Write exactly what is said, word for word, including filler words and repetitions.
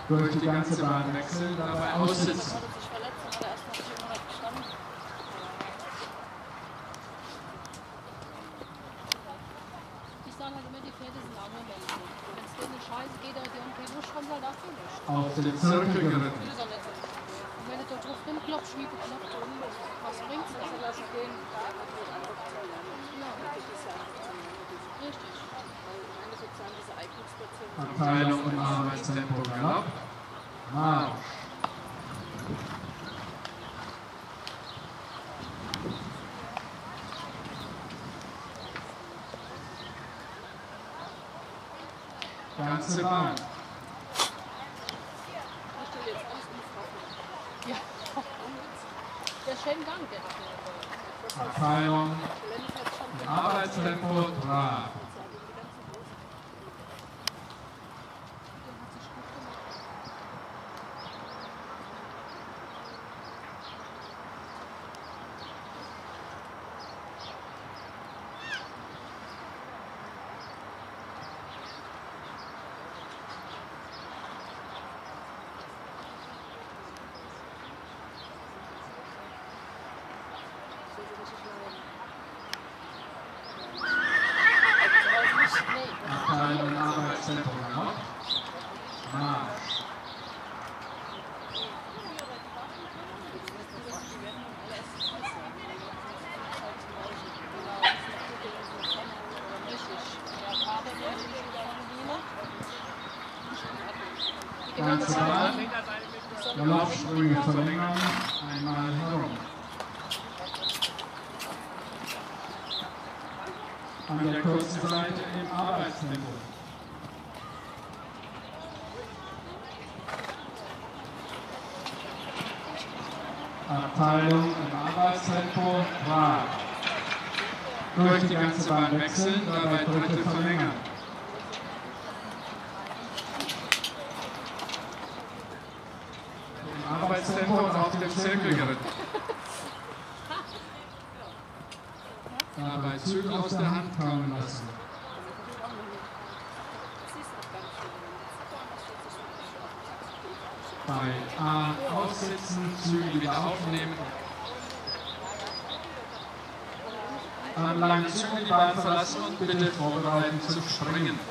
durch die ganze Bahn wechseln, dabei aussitzen. Auf den Zirkel geritten. Wenn du da drauf rumklopfst, wie bekloppt, was bringt's das? Lass ich gehen. Richtig. Abteilung im Arbeitstempo Galopp. Marsch. Ganze Bahn. Ja. Der ist schön Gang, der hat. Abteilung im Arbeitstempo Trab. Abteilung Arbeitstempo Galopp. Marsch. Ganze Bahn. Galoppsprünge verlängern. Einmal herum. An der kurzen Seite im Arbeitstempo. Abteilung im Arbeitstempo Trab. Durch die ganze Bahn wechseln, dabei Dritte verlängern. Im Arbeitstempo und auf dem Zirkel geritten. Dabei Zügel aus der Hand kommen lassen. Bei A aussitzen, Zügel wieder aufnehmen. Am langen Zügel die Bahn verlassen und bitte vorbereiten zum Springen.